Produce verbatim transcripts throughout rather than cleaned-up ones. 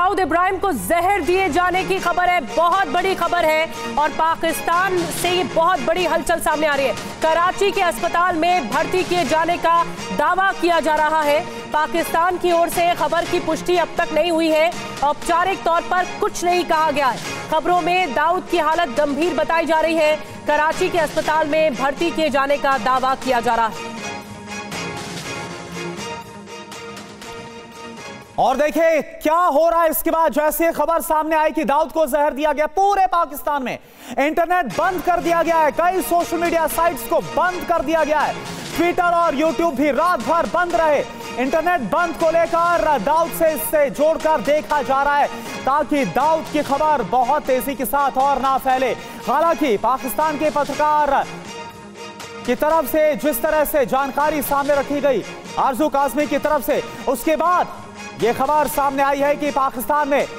दाऊद इब्राहिम को जहर दिए जाने की खबर है, बहुत बड़ी खबर है और पाकिस्तान से ये बहुत बड़ी हलचल सामने आ रही है। कराची के अस्पताल में भर्ती किए जाने का दावा किया जा रहा है। पाकिस्तान की ओर से खबर की पुष्टि अब तक नहीं हुई है, औपचारिक तौर पर कुछ नहीं कहा गया है। खबरों में दाऊद की हालत गंभीर बताई जा रही है। कराची के अस्पताल में भर्ती किए जाने का दावा किया जा रहा है। और देखिए क्या हो रहा है इसके बाद, जैसे खबर सामने आई कि दाऊद को जहर दिया गया, पूरे पाकिस्तान में इंटरनेट बंद कर दिया गया है। कई सोशल मीडिया साइट्स को बंद कर दिया गया है। ट्विटर और यूट्यूब भी रात भर बंद रहे। इंटरनेट बंद को लेकर दाऊद से इससे जोड़कर देखा जा रहा है ताकि दाऊद की खबर बहुत तेजी के साथ और ना फैले। हालांकि पाकिस्तान के पत्रकार की तरफ से जिस तरह से जानकारी सामने रखी गई आरजू काज़मी की तरफ से, उसके बाद यह खबर सामने आई है कि पाकिस्तान में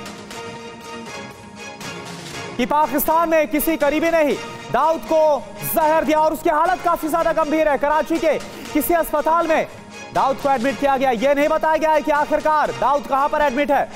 कि पाकिस्तान में किसी करीबी ने ही दाऊद को जहर दिया और उसकी हालत काफी ज्यादा गंभीर है। कराची के किसी अस्पताल में दाऊद को एडमिट किया गया। यह नहीं बताया गया है कि आखिरकार दाऊद कहां पर एडमिट है।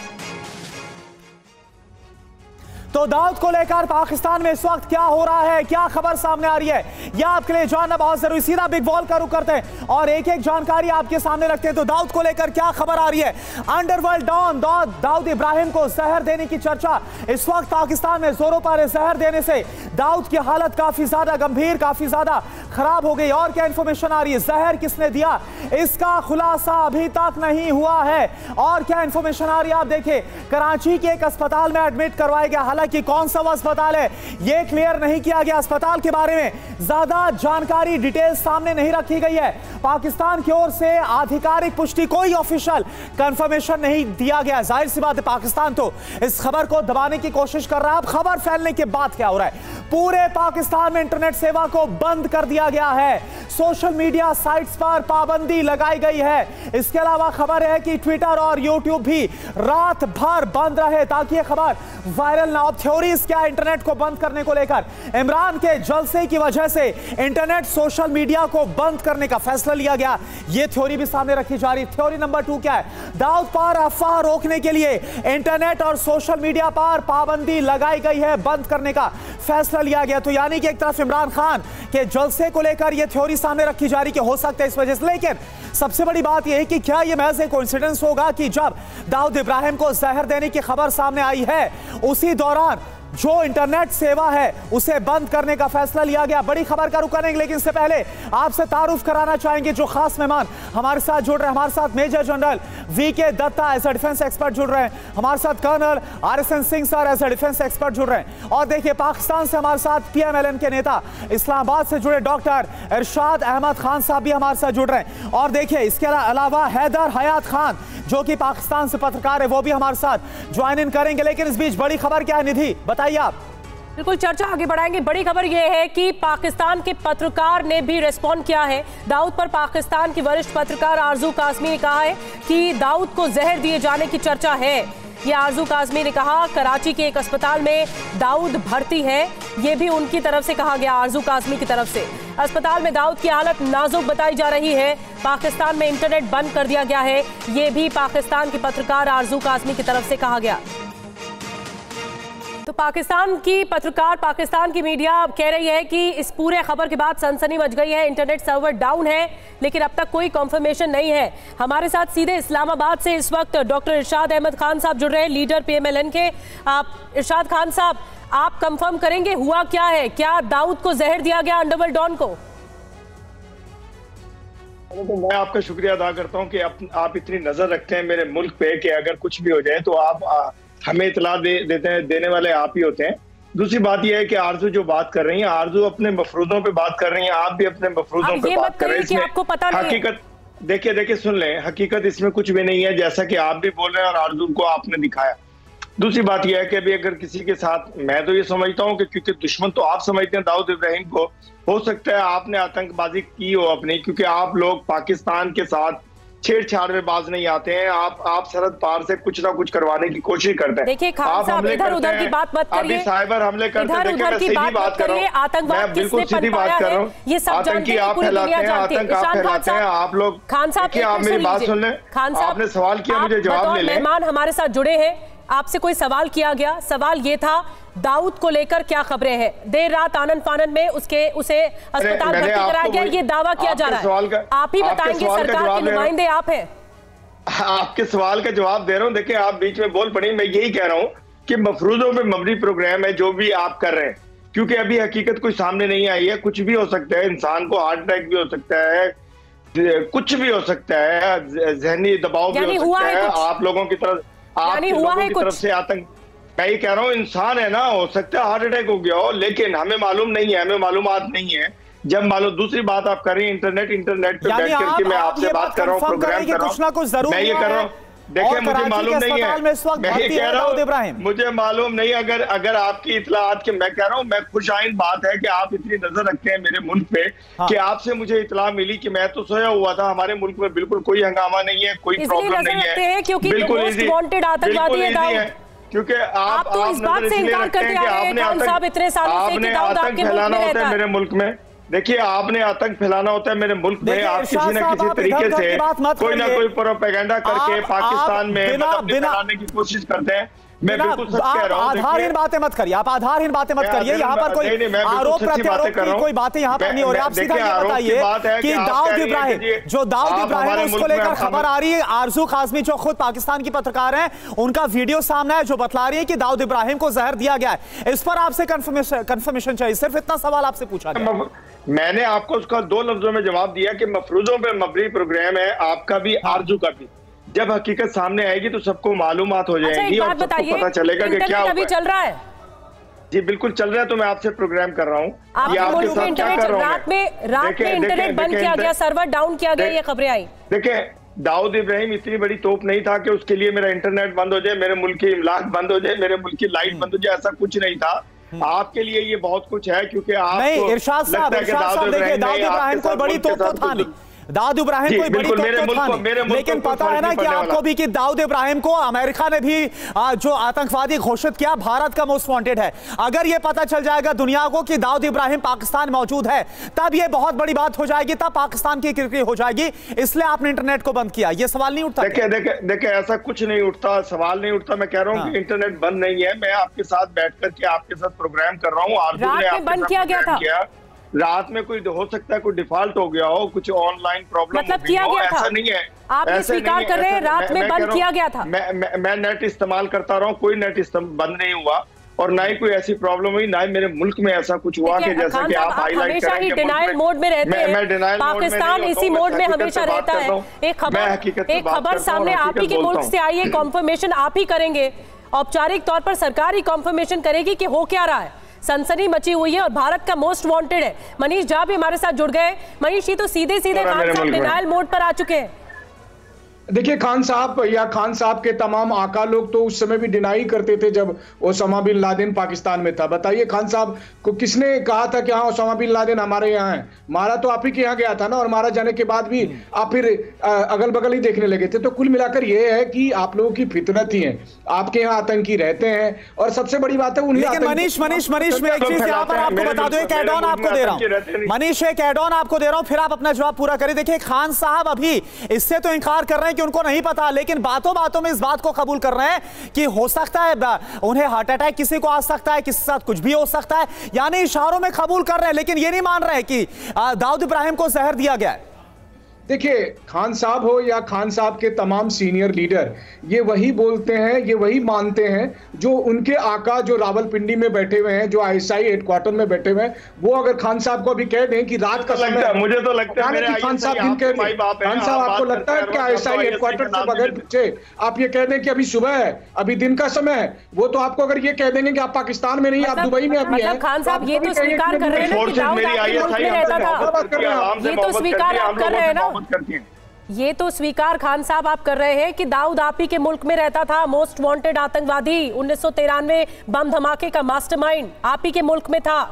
तो दाऊद को लेकर पाकिस्तान में इस वक्त क्या हो रहा है, क्या खबर सामने आ रही है, यह आपके लिए जानना बहुत जरूरी। सीधा बिग बॉल का रुख करते हैं और एक एक जानकारी आपके सामने रखते हैं। तो दाऊद को लेकर क्या खबर आ रही है। अंडरवर्ल्ड डॉन दाऊद इब्राहिम को जहर देने की चर्चा इस वक्त पाकिस्तान में जोरों पर है। जहर देने से दाऊद की हालत काफी ज्यादा गंभीर, काफी ज्यादा खराब हो गई। और क्या इंफॉर्मेशन आ रही है, जहर किसने दिया, इसका खुलासा अभी तक नहीं हुआ है। और क्या इंफॉर्मेशन आ रही है, आप देखिए कराची के एक अस्पताल में एडमिट करवाया गया। कि कौन सा वो अस्पताल है यह क्लियर नहीं किया गया। अस्पताल के बारे में ज्यादा जानकारी डिटेल सामने नहीं रखी गई है। पाकिस्तान की ओर से आधिकारिक पुष्टि, कोई ऑफिशियल कंफर्मेशन नहीं दिया गया। जाहिर सी बात है पाकिस्तान तो इस खबर को दबाने की कोशिश कर रहा है। अब खबर फैलने के बाद क्या हो रहा है, पूरे पाकिस्तान में इंटरनेट सेवा को बंद कर दिया गया है। सोशल मीडिया साइट्स पर पाबंदी लगाई गई है। इसके अलावा खबर है कि ट्विटर और यूट्यूब भी रात भर बंद रहे ताकि यह खबर वायरल ना हो। थ्योरीज क्या, इंटरनेट को बंद करने को लेकर इमरान के जलसे की वजह से इंटरनेट सोशल मीडिया को बंद करने का फैसला लिया गया, यह थ्योरी भी सामने रखी जा रही है। थ्योरी नंबर टू क्या है, दाऊद पर अफवाह रोकने के लिए इंटरनेट और सोशल मीडिया पर पाबंदी लगाई गई है, बंद करने का फैसला लिया गया। तो यानी कि एक तरफ इमरान खान के जलसे को लेकर यह थ्योरी सामने रखी जा रही कि हो सकता है इस वजह से, लेकिन सबसे बड़ी बात यह है कि क्या यह महज एक कोइंसिडेंस होगा कि जब दाऊद इब्राहिम को जहर देने की खबर सामने आई है उसी दौरान जो इंटरनेट सेवा है उसे बंद करने का फैसला लिया गया। बड़ी खबर का रुख करेंगे, लेकिन इससे पहले आपसे तारुफ कराना चाहेंगे जो खास मेहमान हमारे साथ जुड़ रहे हैं। हमारे साथ major general V K Datta as a defence expert जुड़ रहे हैं। हमारे साथ colonel R S N Singh sir as a defence expert जुड़ रहे हैं। और देखिए पाकिस्तान से हमारे साथ पी एम एल एन के नेता इस्लामाबाद से जुड़े डॉक्टर इरशाद अहमद खान साहब भी हमारे साथ जुड़ रहे हैं। और देखिए इसके अलावा हैदर हयात खान जो कि पाकिस्तान से पत्रकार है, वो भी हमारे साथ ज्वाइन इन करेंगे। लेकिन इस बीच बड़ी खबर क्या है, निधि बताइए आप। बिल्कुल, चर्चा आगे बढ़ाएंगे। बड़ी खबर यह है कि पाकिस्तान के पत्रकार ने भी रिस्पॉन्ड किया है दाऊद पर। पाकिस्तान की वरिष्ठ पत्रकार आरजू काज़मी ने कहा है कि दाऊद को जहर दिए जाने की चर्चा है। ये आरजू काज़मी ने कहा कराची के एक अस्पताल में दाऊद भर्ती है, ये भी उनकी तरफ से कहा गया, आरजू काज़मी की तरफ से। अस्पताल में दाऊद की हालत नाजुक बताई जा रही है। पाकिस्तान में इंटरनेट बंद कर दिया गया है, ये भी पाकिस्तान की पत्रकार आरजू काज़मी की तरफ से कहा गया। तो पाकिस्तान की पत्रकार, पाकिस्तान की मीडिया कह रही है कि इस पूरे खबर के बाद सनसनी मच गई है, इंटरनेट सर्वर डाउन है, लेकिन अब तक कोई कंफर्मेशन नहीं है। हमारे साथ सीधे इस्लामाबाद से इस वक्त डॉक्टर इरशाद अहमद खान साहब जुड़ रहे हैं, leader P M L N के। आप इरशाद खान साहब, आप कंफर्म करेंगे हुआ क्या है, क्या दाऊद को जहर दिया गया अंडरवर्ल्ड डॉन को? तो मैं आपका शुक्रिया अदा करता हूं कि आप, आप इतनी नजर रखते हैं मेरे मुल्क पे कि अगर कुछ भी हो जाए तो आप आ, हमें इतला दे, देते हैं, देने वाले आप ही होते हैं। दूसरी बात यह है कि आरजू जो बात कर रही हैं, आरजू अपने मफरूजों पे बात कर रही हैं, आप भी अपने मफरूजों पे बात कर रहे हैं। इसमें आपको पता नहीं हकीकत देखिए देखिए सुन लें, हकीकत इसमें कुछ भी नहीं है, जैसा कि आप भी बोल रहे हैं और आरजू को आपने दिखाया। दूसरी बात यह है कि अभी अगर किसी के साथ, मैं तो ये समझता हूँ कि क्योंकि दुश्मन तो आप समझते हैं दाऊद इब्राहिम को, हो सकता है आपने आतंकबाजी की हो अपनी, क्योंकि आप लोग पाकिस्तान के साथ छेड़छाड़ में बाज नहीं आते हैं। आप आप सरहद पार से कुछ ना कुछ करवाने की कोशिश करते हैं। देखिए खान साहब, इधर उधर की बात मत करिए, साइबर हमले करते हैं, इधर उधर की बात मत करिए। आतंकवाद किसने पनपाया है ये सब जानते हैं, पूरी दुनिया जानती है। फैलाते हैं आप लोग। खान साहब, आप मेरी बात सुन लें, खान साहब आपने सवाल किया, मुझे जवाब ले लें। मेहमान हमारे साथ जुड़े हैं, आपसे कोई सवाल किया गया, सवाल ये था दाऊद को लेकर क्या खबरें हैं। देर रात आनन फानन में उसके उसे अस्पताल भर्ती कराया गया, ये दावा किया जा रहा है। आप ही बताएंगे, सरकार के नुमाइंदे आप हैं। आपके सवाल का जवाब दे रहा हूं। देखिए, आप बीच में बोल पड़ी, मैं यही कह रहा हूं कि मफरूजों पे मबनी प्रोग्राम है जो भी आप कर रहे हैं, क्योंकि अभी हकीकत कोई सामने नहीं आई है। कुछ भी हो सकता है, इंसान को हार्ट अटैक भी हो सकता है, कुछ भी हो सकता है, जहनी दबाव भी हो सकता है। आप लोगों की तरफ आपके लोगों की तरफ से आतंक, मैं ये कह रहा हूँ इंसान है ना, हो सकता है हार्ट अटैक हो गया हो, लेकिन हमें मालूम नहीं है, हमें मालूमात नहीं है। जब मालूम, दूसरी बात आप कर रही हैं इंटरनेट इंटरनेट पे बैठ करके मैं आपसे बात कर रहा हूँ, प्रोग्राम कर रहा हूँ, मैं ये कर रहा हूँ। देखिए, मुझे मालूम नहीं है, मैं ये कह रहा हूँ, मुझे मालूम नहीं। अगर अगर आपकी इतलात के, मैं कह रहा हूँ, मैं खुशाइन बात है कि आप इतनी नजर रखते हैं मेरे मुल्क पे, हाँ। कि आपसे मुझे इतला मिली कि मैं तो सोया हुआ था, हमारे मुल्क में बिल्कुल कोई हंगामा नहीं है, कोई प्रॉब्लम नहीं है, बिल्कुल इजी, क्योंकि आप, आप तो इस बात से इनकार करते आ रहे हैं खान साहब इतने सालों से कि दाऊद आपके मुल्क में रहता है। मेरे मुल्क में देखिए, आपने आतंक फैलाना होता है मेरे मुल्क में। आप किसी न किसी तरीके से कोई ना कोई प्रोपेगेंडा करके पाकिस्तान में फैलाने की कोशिश करते हैं। मैं बिल्कुल सच कह रहा हूं। आधारहीन बातें मत करिए, आप आधारहीन बातें मत करिए। यहाँ पर कोई आरोप प्रत्यारोप की कोई बातें यहाँ पर नहीं हो रही। आप सीधा ये बताइए कि दाऊद इब्राहिम, जो दाऊद इब्राहिम है उसको लेकर खबर आ रही है, आरजू काज़मी जो खुद पाकिस्तान की पत्रकार हैं, उनका वीडियो सामने है जो बतला रही है कि दाऊद इब्राहिम को जहर दिया गया है। इस पर आपसे कंफर्मेशन चाहिए, सिर्फ इतना सवाल आपसे पूछा गया। मैंने आपको उसका दो लफ्जों में जवाब दिया कि मफरूजों पे मबनी प्रोग्राम है, आपका भी आरजू का भी। जब हकीकत सामने आएगी तो सबको मालूमात हो जाएगी और सबको पता चलेगा कि क्या अभी चल रहा है। जी बिल्कुल चल रहा है, तो मैं आपसे प्रोग्राम कर रहा हूँ। आपके आपके साथ क्या कर रहा हूँ। रात में रात में इंटरनेट बंद किया गया, सर्वर डाउन किया गया, ये खबरें आई। देखिए, दाऊद इब्राहिम इतनी बड़ी तोप नहीं था कि उसके लिए मेरा इंटरनेट बंद हो जाए, मेरे मुल्क की इमलाक बंद हो जाए, मेरे मुल्क की लाइट बंद हो जाए, ऐसा कुछ नहीं था। आपके लिए ये बहुत कुछ है, क्योंकि आप नहीं, इरशाद साहब, इरशाद साहब देखिए, दाऊद इब्राहिम कोई बड़ी तोप तो था नहीं, दाऊद इब्राहिम कोई बड़ी तोप तो था नहीं, लेकिन पता है ना कि आपको भी कि दाऊद इब्राहिम को अमेरिका ने भी जो आतंकवादी घोषित किया, भारत का मोस्ट वांटेड है। अगर ये पता चल जाएगा दुनिया को कि दाऊद इब्राहिम पाकिस्तान मौजूद है, तब ये बहुत बड़ी बात हो जाएगी, तब पाकिस्तान की किरकिरी हो जाएगी। इसलिए आपने इंटरनेट को बंद किया। ये सवाल नहीं उठता? देखिए देखिए देखिए ऐसा कुछ नहीं उठता, सवाल नहीं उठता। मैं कह रहा हूँ कि इंटरनेट बंद नहीं है, मैं आपके साथ बैठ करके आपके साथ प्रोग्राम कर रहा हूँ। रात में बंद किया गया था, रात में कोई हो सकता है कोई डिफॉल्ट हो गया हो, कुछ ऑनलाइन प्रॉब्लम मतलब किया गया था, ऐसा नहीं है। आप ये स्वीकार कर रहे हैं रात में बंद किया गया था? मैं मैं, मैं नेट इस्तेमाल करता रहा हूँ, कोई नेट बंद नहीं हुआ और ना ही कोई ऐसी प्रॉब्लम हुई, ना ही मेरे मुल्क में ऐसा कुछ हुआ कि जैसा कि आप हाईलाइट करेंगे। डिनाइल मोड में रहते हैं, पाकिस्तान इसी मोड में हमेशा रहता है। एक खबर एक खबर सामने आप ही के मुल्क से आई है, कॉन्फर्मेशन आप ही करेंगे, औपचारिक तौर पर सरकार ही कॉन्फर्मेशन करेगी कि हो क्या रहा है। सनसनी मची हुई है और भारत का मोस्ट वांटेड है। मनीष झा भी हमारे साथ जुड़ गए। मनीष जी, तो सीधे सीधे खान साहब डिनाइल मोड पर आ चुके हैं। देखिए, खान साहब या खान साहब के तमाम आका लोग तो उस समय भी डिनाई करते थे जब ओसामा बिन लादेन पाकिस्तान में था। बताइए, खान साहब को किसने कहा था कि हाँ ओसामा बिन लादेन हमारे यहाँ है? मारा तो आप ही के यहाँ गया था ना, और मारा जाने के बाद भी आप फिर अगल बगल ही देखने लगे थे। तो कुल मिलाकर ये है कि आप लोगों की फितरत ही है, आपके यहाँ आतंकी रहते हैं। और सबसे बड़ी बात है उन्हें। मनीष मनीष मनीष मैं एक चीज यहाँ पर आपको बता दूं, एक एड ऑन आपको दे रहा हूँ मनीष, एक एड ऑन आपको दे रहा हूँ, फिर आप अपना जवाब पूरा करें। देखिए, खान साहब अभी इससे तो इनकार कर रहे हैं कि उनको नहीं पता, लेकिन बातों बातों में इस बात को कबूल कर रहे हैं कि हो सकता है उन्हें हार्ट अटैक किसी को आ सकता है, किसी के साथ कुछ भी हो सकता है, यानी इशारों में कबूल कर रहे हैं, लेकिन ये नहीं मान रहे कि दाऊद इब्राहिम को जहर दिया गया है। देखिए, खान साहब हो या खान साहब के तमाम सीनियर लीडर, ये वही बोलते हैं, ये वही मानते हैं जो उनके आका जो रावलपिंडी में बैठे हुए हैं, जो आईएसआई हेडक्वार्टर में बैठे हुए हैं, वो अगर खान साहब को अभी कह दें कि रात का समय, मुझे तो लगता है कि खान साहब दिन कह दें, खान साहब आपको लगता है कि आईएसआई हेडक्वार्टर से बगैर पूछे आप ये कह दें कि अभी सुबह है, अभी दिन का समय है, वो तो आपको अगर ये कह देंगे कि आप पाकिस्तान में नहीं, आप दुबई में अभी हैं, खान साहब ये तो स्वीकार कर रहे हैं कि दाऊद आपके मुल्क में रहता था, ये तो स्वीकार आप कर रहे हैं ना, ये तो स्वीकार खान साहब आप कर रहे हैं कि दाऊद आप ही के मुल्क में रहता था, मोस्ट वांटेड आतंकवादी, उन्नीस सौ तिरानवे बम धमाके का मास्टरमाइंड आप ही के मुल्क में था।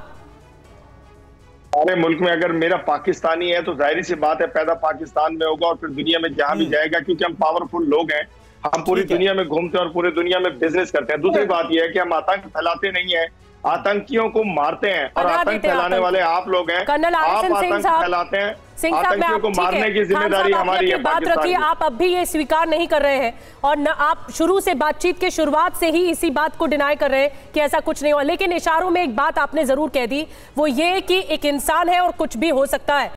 हमारे मुल्क में अगर मेरा पाकिस्तानी है तो जाहिर सी बात है पैदा पाकिस्तान में होगा और फिर दुनिया में जहां भी जाएगा, क्योंकि हम पावरफुल लोग हैं, हम पूरी दुनिया में घूमते हैं और पूरी दुनिया में बिजनेस करते हैं। दूसरी बात यह है कि हम आतंक फैलाते नहीं है, आतंकियों को मारते हैं और आतंक फैलाने वाले आप लोग हैं। कर्नल आप आरिफ सिंह आतंक साहब, फैलाते हैं, सिंह साहब, आतंकियों को मारने की जिम्मेदारी हमारी है। बात रखिए, आप अब भी ये स्वीकार नहीं कर रहे हैं और न आप शुरू से बातचीत के शुरुआत से ही इसी बात को डिनाई कर रहे हैं कि ऐसा कुछ नहीं हुआ, लेकिन इशारों में एक बात आपने जरूर कह दी, वो ये कि एक इंसान है और कुछ भी हो सकता है।